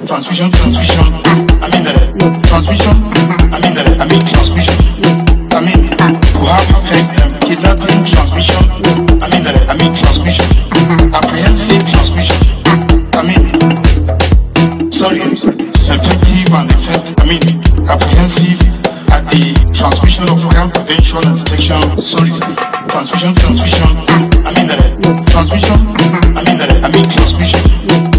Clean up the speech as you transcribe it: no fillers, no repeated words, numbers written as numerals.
transfusion. Transfusion. Transmission. To have kidnapping transmission. Transmission. Apprehensive transmission. Effective and apprehensive at the transmission of crime prevention and detection. Transmission. Transmission.